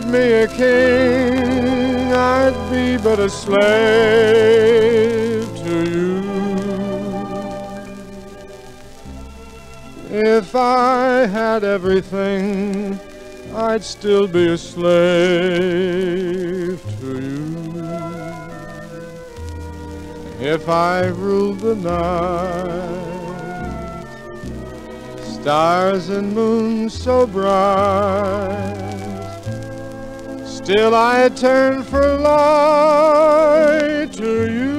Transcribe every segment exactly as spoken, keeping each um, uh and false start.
made me a king, I'd be but a slave to you. If I had everything, I'd still be a slave to you. If I ruled the night, stars and moons so bright, still I'd turn for light to you.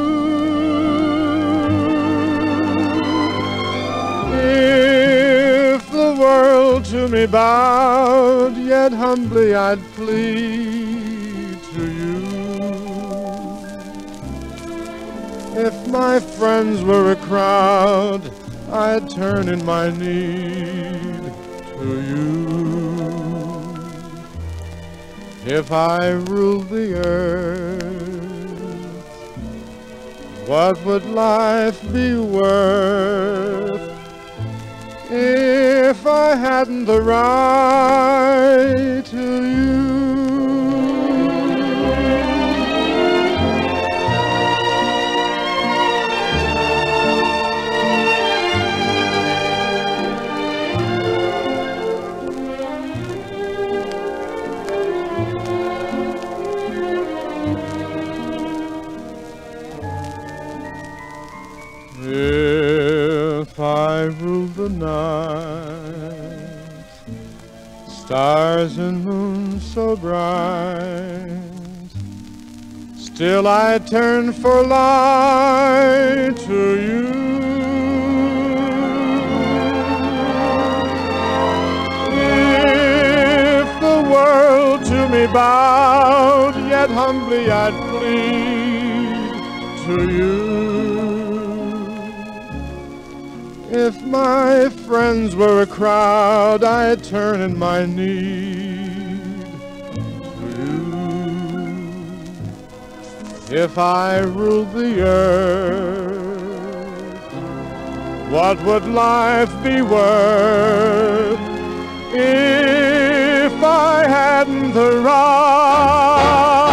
If the world to me bowed, yet humbly I'd plead to you. If my friends were a crowd, I'd turn in my need to you. If I ruled the earth, what would life be worth if I hadn't the right to you? If I ruled the night, stars and moons so bright, still I turn for light to you. If the world to me bowed, yet humbly I'd plead to you. If my friends were a crowd, I'd turn in my need to you. If I ruled the earth, what would life be worth if I hadn't the right